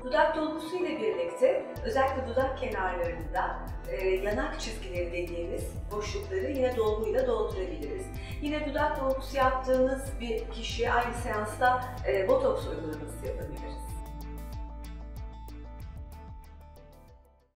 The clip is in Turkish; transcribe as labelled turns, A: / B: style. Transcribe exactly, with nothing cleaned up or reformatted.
A: Dudak dolgusu ile birlikte özellikle dudak kenarlarında e, yanak çizgileri dediğimiz boşlukları yine dolguyla doldurabiliriz. Yine dudak dolgusu yaptığımız bir kişiye aynı seansta e, botoks uygulaması yapabiliriz.